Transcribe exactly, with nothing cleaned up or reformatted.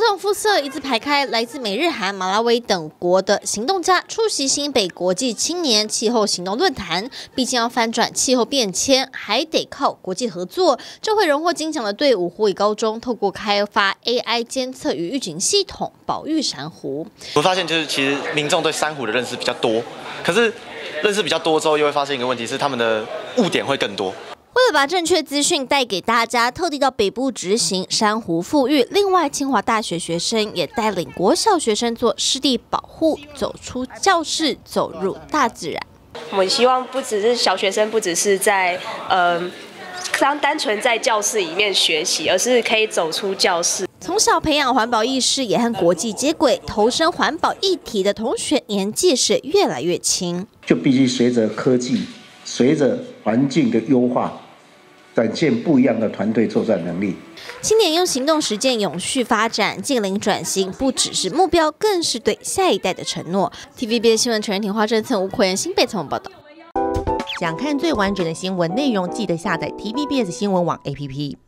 种肤色一字排开，来自美日韩、马拉维等国的行动家出席新北国际青年气候行动论坛。毕竟要翻转气候变迁，还得靠国际合作。这回荣获金奖的队伍虎尾高中，透过开发 A I 监测与预警系统，保育珊瑚。 我发现就是其实民众对珊瑚的认识比较多，可是认识比较多之后，又会发现一个问题是他们的误点会更多。 为了把正确资讯带给大家，特地到北部执行珊瑚复育。另外，清华大学学生也带领国小学生做湿地保护，走出教室，走入大自然。 我们希望不只是小学生，不只是在呃，当单纯在教室里面学习，而是可以走出教室。 从小培养环保意识，也和国际接轨，投身环保议题的同学年纪是越来越轻， 就必须随着科技、随着环境的优化。 展现不一样的团队作战能力。 青年用行动实践永续发展、净零转型，不只是目标，更是对下一代的承诺。T V B S 新闻陈仁婷、花真蹭吴奎仁新北采访报道。 想看最完整的新闻内容，记得下载 T V B S 新闻网 A P P。